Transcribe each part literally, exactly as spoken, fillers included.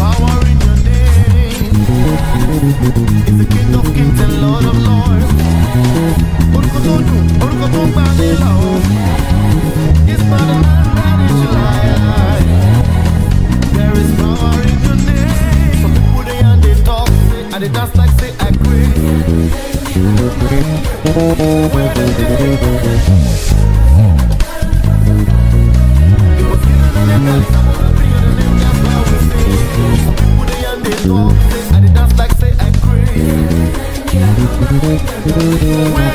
power in your name. He's the King of Kings and Lord of Lords. Orukotonu, Orukotombanila. It's not a man that is lie. There is power in your name. Some people they and they talk, and they dance like say I agree. When they it was given on the belly, some of the bigger than them, that's why we sing. Some people they and they talk, and they dance like say I agree. When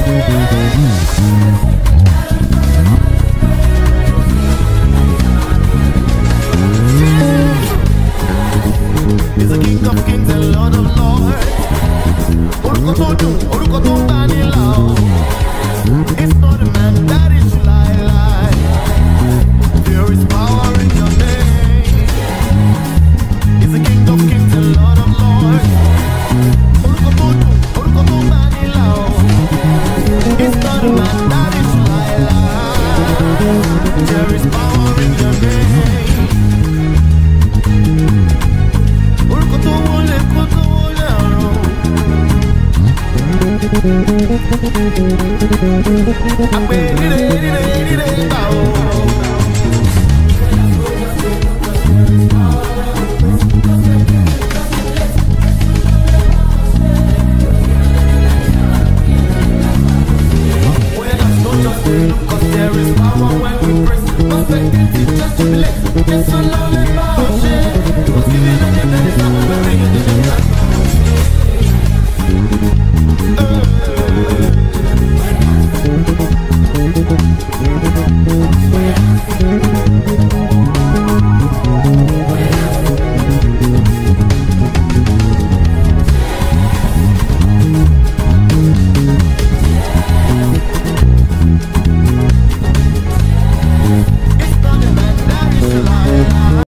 He's the King of Kings and Lord of Lords. Orukotonu, Orukotombanila. It's not a man that is lie, lie. There is power in your name. He's the King of Kings and Lord of Lords. Orukotonu, Orukotombanila. It's not a man that is lie, lie. There is power in your name. It's a lonely mountain.